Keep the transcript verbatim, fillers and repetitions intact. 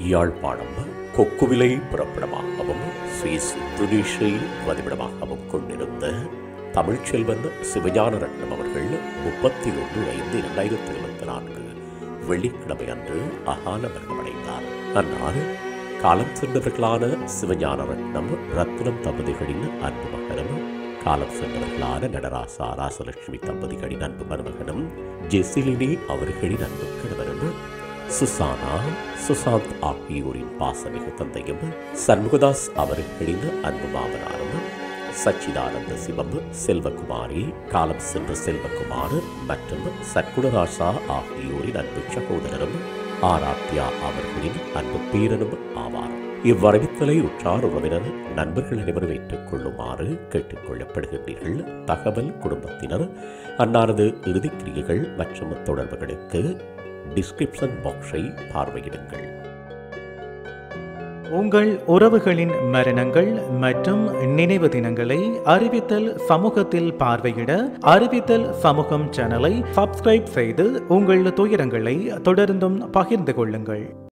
Yazhpanam கொக்குவிலை புறப்படமாகவும் Swiss துனிஷை வதிவிடமாகவும் கொண்டிருந்த தமிழ்ச்செல்வன் சிவஞான ரத்னம் அவர்கள் முப்பத்தி ஒன்று ஐந்து இரண்டாயிரத்தி இருபத்தி நான்கு வெள்ளிக்கிழமை அன்று அகால மரணமடைந்தார். அன்னார் காலம் சென்றவர்களான சிவஞான ரத்னம் ரத்னம் தம்பதிகளின் அன்பு மகனும், காலம் சென்றவர்களான நடராசா ராசலட்சுமி தம்பதிகளின் அன்பு மருமகனும், ஜெசிலினி அவர்களின் அன்பு கணவரும், சுசானா சுசாந்த் ஆகியோரின் பாசமிகு தந்தையும், சண்முகதாஸ் அவர்களின் அன்பு மாமனாரும், சச்சிதானந்த சிவம், செல்வகுமாரி, காலம் சென்ற செல்வகுமார் மற்றும் சற்குணராசா ஆகியோரின் அன்பு சகோதரரும், ஆராத்யா அவர்களின் அன்பு பேரனும் ஆவார். இவ்வரவித்தலை உற்றார் உறவினர் நண்பர்கள் அனைவரும் ஏற்றுக் கொள்ளுமாறு கேட்டுக் கொள்ளப்படுகின்றீர்கள். தகவல் குடும்பத்தினர் அன்னாரது இறுதிக்கிரியைகள் மற்றும் தொடர்புகளுக்கு டிஸ்கிரிப்ஷன் பாக்ஸை பார்வையிடுங்கள். உங்கள் உறவுகளின் மரணங்கள் மற்றும் நினைவு தினங்களை அறிவித்தல் சமூகத்தில் பார்வையிட அறிவித்தல் சமூகம் சேனலை சப்ஸ்கிரைப் செய்து உங்கள் துயரங்களை தொடர்ந்தும் பகிர்ந்து கொள்ளுங்கள்.